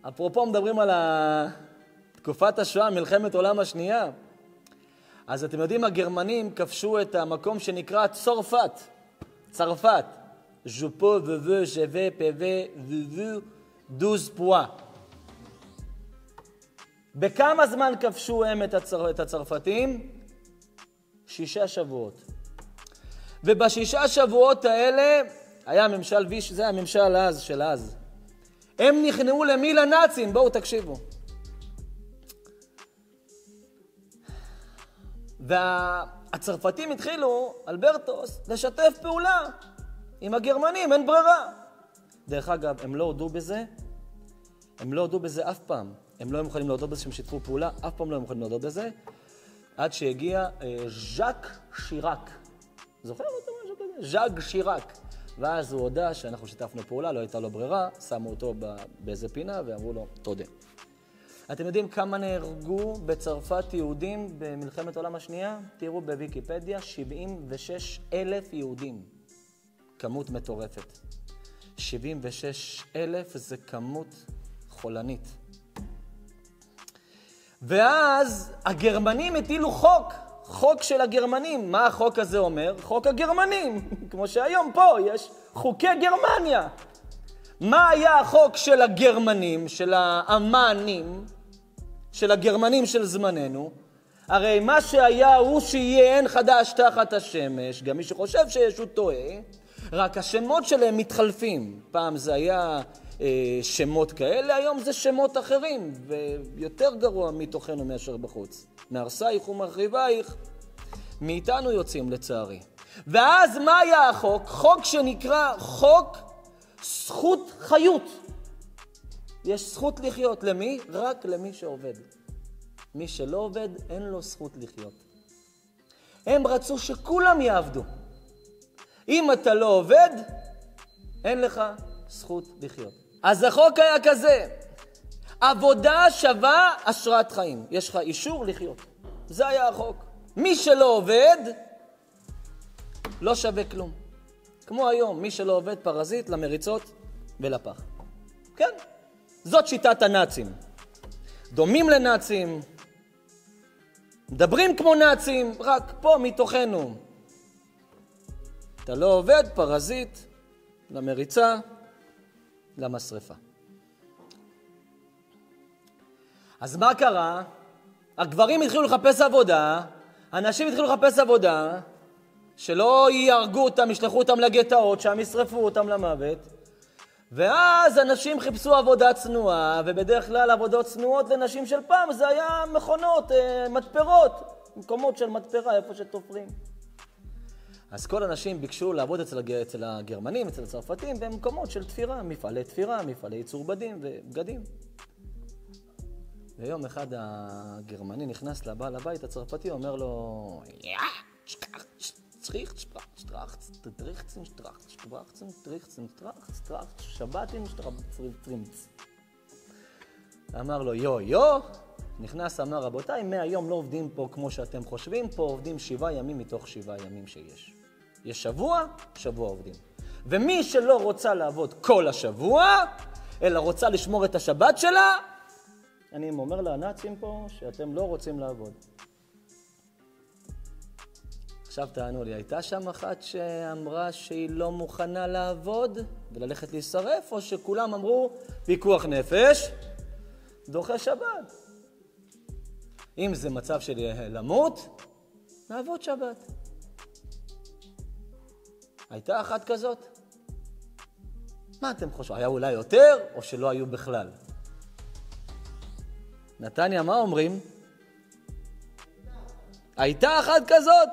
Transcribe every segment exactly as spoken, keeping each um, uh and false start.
אפרופו מדברים על תקופת השואה, מלחמת עולם השנייה. אז אתם יודעים, הגרמנים כבשו את המקום שנקרא צרפת. צרפת. Je peux, je veux, je vais, je vais, je veux, douze poids. בכמה זמן כבשו הם את, הצר... את הצרפתים? שישה שבועות. ובשישה שבועות האלה, היה ממשל ויש, זה הממשל אז של אז. הם נכנעו למי? לנאצים, בואו תקשיבו. והצרפתים התחילו, אלברטוס, לשתף פעולה עם הגרמנים, אין ברירה. דרך אגב, הם לא הודו בזה, הם לא הודו בזה אף פעם. הם לא הם יכולים להודות בזה שהם שיתפו פעולה, אף פעם לא הם יכולים להודות בזה, עד שהגיע אה, ז'אק שיראק. זוכר אותו משהו כזה? ז'אק שיראק. ואז הוא הודע שאנחנו שיתפנו פעולה, לא הייתה לו ברירה, שמו אותו באיזה פינה ואמרו לו, תודה. אתם יודעים כמה נהרגו בצרפת יהודים במלחמת העולם השנייה? תראו בוויקיפדיה, שבעים ושש אלף יהודים. כמות מטורפת. שבעים ושש אלף זה כמות חולנית. ואז הגרמנים הטילו חוק, חוק של הגרמנים. מה החוק הזה אומר? חוק הגרמנים. כמו שהיום פה יש חוקי גרמניה. מה היה החוק של הגרמנים, של האמנים, של הגרמנים של זמננו? הרי מה שהיה הוא שיהיה, אין חדש תחת השמש. גם מי שחושב שיש הוא טועה. רק השמות שלהם מתחלפים. פעם זה היה אה, שמות כאלה, היום זה שמות אחרים, ויותר גרוע מתוכנו מאשר בחוץ. מהרסייך ומחריבייך, מאיתנו יוצאים לצערי. ואז מה היה החוק? חוק שנקרא חוק זכות חיות. יש זכות לחיות. למי? רק למי שעובד. מי שלא עובד, אין לו זכות לחיות. הם רצו שכולם יעבדו. אם אתה לא עובד, אין לך זכות לחיות. אז החוק היה כזה, עבודה שווה אשרת חיים. יש לך אישור לחיות. זה היה החוק. מי שלא עובד, לא שווה כלום. כמו היום, מי שלא עובד פרזיט למריצות ולפח. כן, זאת שיטת הנאצים. דומים לנאצים, מדברים כמו נאצים, רק פה מתוכנו. אתה לא עובד, פרזיט, למריצה, למשרפה. אז מה קרה? הגברים התחילו לחפש עבודה, אנשים התחילו לחפש עבודה, שלא יהרגו אותם, ישלחו אותם לגטאות, שם ישרפו אותם למוות. ואז אנשים חיפשו עבודה צנועה, ובדרך כלל עבודות צנועות לנשים של פעם, זה היה מכונות, מתפרות, מקומות של מתפרה, איפה שתופרים. אז כל אנשים ביקשו לעבוד אצל, אצל הגרמנים, אצל הצרפתים, במקומות של תפירה, מפעלי תפירה, מפעלי ייצור בדים ובגדים. ויום אחד הגרמני נכנס לבעל הבית הצרפתי, אומר לו, יא, שטרח, שטריך, שטרח, שטרח, שטריך, שטרח, שטרח, שטריך, שטרח, שטרח, שבתים, שטרח, טרימץ. אמר לו, יו, יו, נכנס, אמר, רבותיי, מהיום לא עובדים פה כמו שאתם חושבים, פה עובדים שבעה ימים מתוך שבעה ימים שיש. יש שבוע, שבוע עובדים. ומי שלא רוצה לעבוד כל השבוע, אלא רוצה לשמור את השבת שלה, אני אומר לנאצים פה שאתם לא רוצים לעבוד. עכשיו תענו לי, הייתה שם אחת שאמרה שהיא לא מוכנה לעבוד וללכת להישרף, או שכולם אמרו, פיקוח נפש, דוחה שבת. אם זה מצב של למות, נעבוד שבת. הייתה אחת כזאת? מה אתם חושבים? היה אולי יותר, או שלא היו בכלל? נתניה, מה אומרים? הייתה אחת כזאת?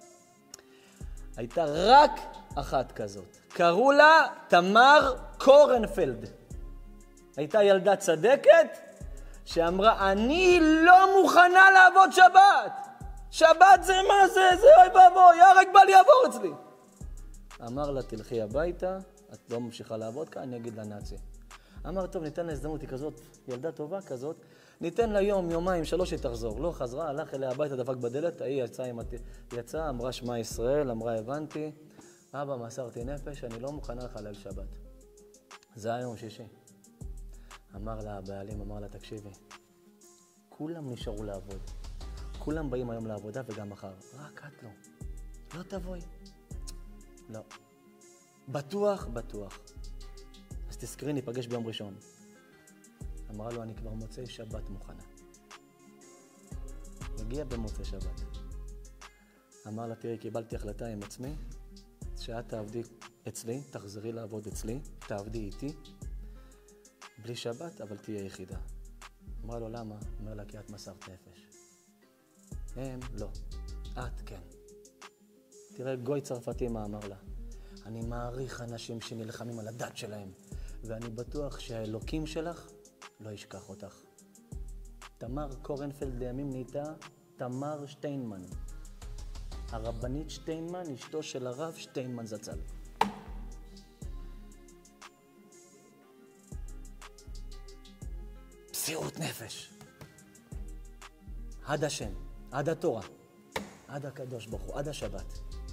הייתה רק אחת כזאת. קראו לה תמר קורנפלד. הייתה ילדה צדקת שאמרה, אני לא מוכנה לעבוד שבת. שבת זה מה זה? זה אוי ואבוי, הרג בא לי לעבור אצלי. אמר לה, תלכי הביתה, את לא ממשיכה לעבוד כאן, אני אגיד לנאצי. אמר, טוב, ניתן לה הזדמנות, היא כזאת, ילדה טובה כזאת, ניתן לה יום, יומיים, שלוש, היא תחזור. לא חזרה, הלך אליה הביתה, דפק בדלת, היא יצאה, יצא, אמרה שמה ישראל, אמרה, הבנתי, אבא, מסרתי נפש, אני לא מוכנה לחלל שבת. זה היה יום שישי. אמר לה הבעלים, אמר לה, תקשיבי, כולם נשארו לעבוד. כולם באים היום לעבודה וגם מחר. רק את לא. לא תבואי. לא. בטוח, בטוח. אז תזכרי, ניפגש ביום ראשון. אמרה לו, אני כבר מוצאי שבת מוכנה. הגיע במוצאי שבת. אמר לה, תראי, קיבלתי החלטה עם עצמי, שאת תעבדי אצלי, תחזרי לעבוד אצלי, תעבדי איתי, בלי שבת, אבל תהיה יחידה. אמרה לו, למה? אומר לה, כי את מסרת נפש. הם, לא. את, כן. תראה, גוי צרפתי מה אמר לה. אני מעריך אנשים שנלחמים על הדת שלהם, ואני בטוח שהאלוקים שלך לא ישכח אותך. תמר קורנפלד לימים נהייתה תמר שטיינמן. הרבנית שטיינמן, אשתו של הרב שטיינמן זצ"ל. מסירות נפש. עד השם, עד התורה, עד הקדוש ברוך הוא, עד השבת.